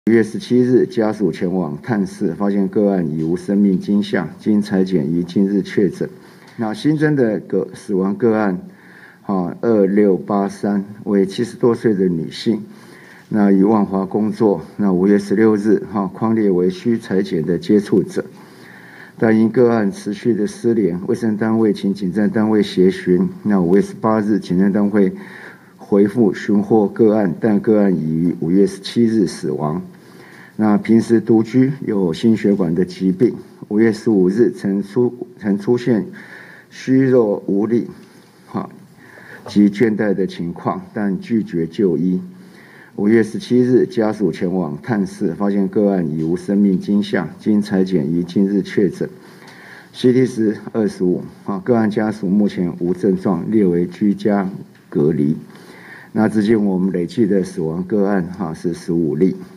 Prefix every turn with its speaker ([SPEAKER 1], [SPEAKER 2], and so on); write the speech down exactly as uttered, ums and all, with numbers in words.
[SPEAKER 1] 五月十七日，家属前往探视，发现个案已无生命迹象，经采检于今日确诊。那新增的个死亡个案，啊，二六八三为七十多岁的女性，那于万华工作。那五月十六日，哈、啊，匡列为需采检的接触者。但因个案持续的失联，卫生单位请警政单位协寻。那五月十八日，警政单位回复寻获个案，但个案已于五月十七日死亡。那平时独居，有心血管的疾病。五月十五日曾出曾出现虚弱无力，哈及倦怠的情况，但拒绝就医。五月十七日，家属前往探视，发现个案已无生命迹象，经采检于今日确诊。C T 值二十五，啊，个案家属目前无症状，列为居家隔离。那至今我们累计的死亡个案哈是十五例。